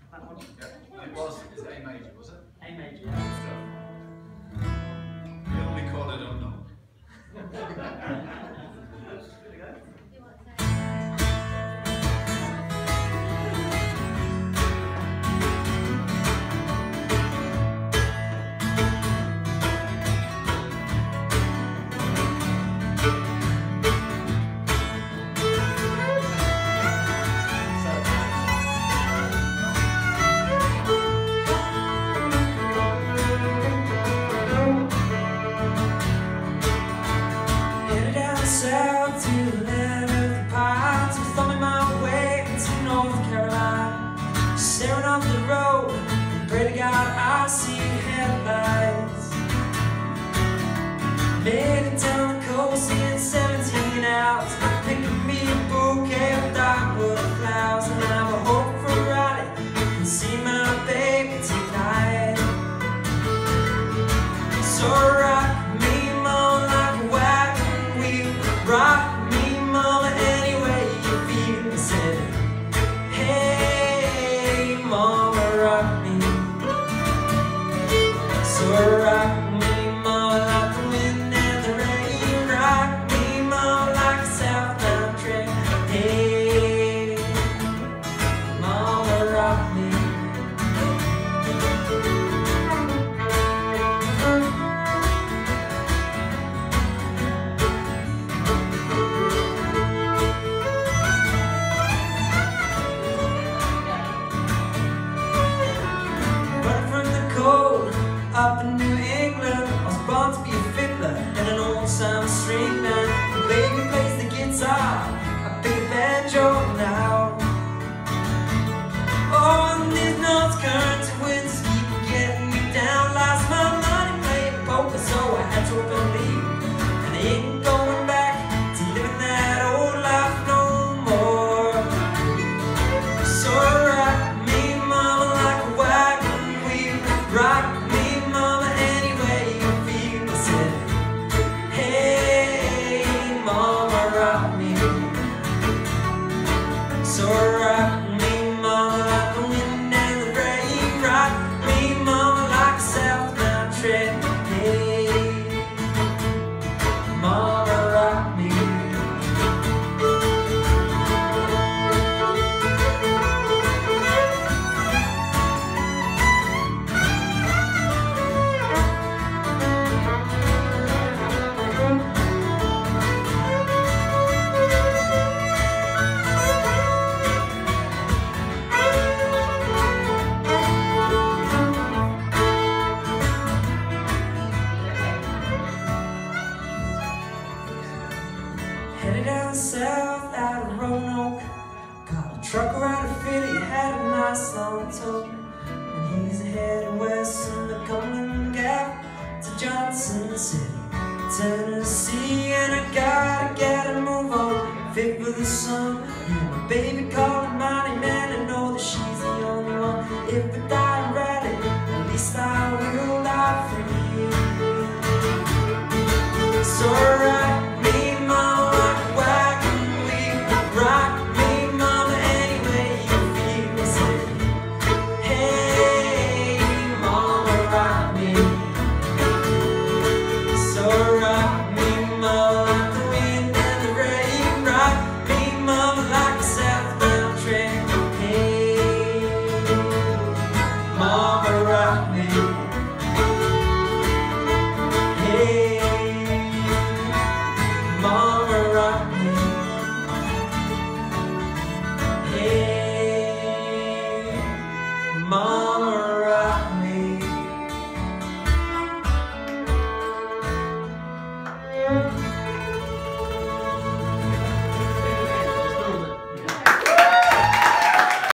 That one? Yeah. It was. Is it A major, was it? A major, yeah. We only call it unknown. South to the land of the pines, I'm thumbing my way to North Carolina, staring off the road, pray to God I see headlights. Made it down the coast in 17 hours, picking me a bouquet of dogwood flowers, and I have a hope for a ride and see my baby tonight. So rock me, mama, like a wagon wheel. Rock me, mama, any way you feel. I said, hey, mama, rock me. So rock me, mama, like the wind and the rain. Rock me, mama, like a southbound train. Hey, mama, rock me. Up in New England, I was born to be a fiddler and an old-time string band. The baby plays the guitar, I pick a banjo now. Oh, and these notes current winds keep getting me down. Lost my money playing poker, so I had to up and leave. And I ain't going back to living that old life no more. So rock me, mama, like a wagon wheel. Rock me, mama, any way you feel. I said, hey, mama, rock me. So rock me, mama, like the wind and the rain. Rock me, mama, like a southbound train. Hey, mama, rock me. Headed down south out of Roanoke, got a trucker out of Philly, had a nice long tote. And he's headed west in the Cumberland Gap to Johnson City, Tennessee. And I gotta get a move on, fit for the sun. And my baby called me mighty man, I know that she's the only one. If I die ready, at least I will die free. So rock me, mama, like a wagon wheel. Rock me, mama, any way you feel. I said, hey, mama, rock me. So rock me, mama, like the wind and the rain. Rock me, mama, like a southbound train. Hey, mama, rock me. Hey.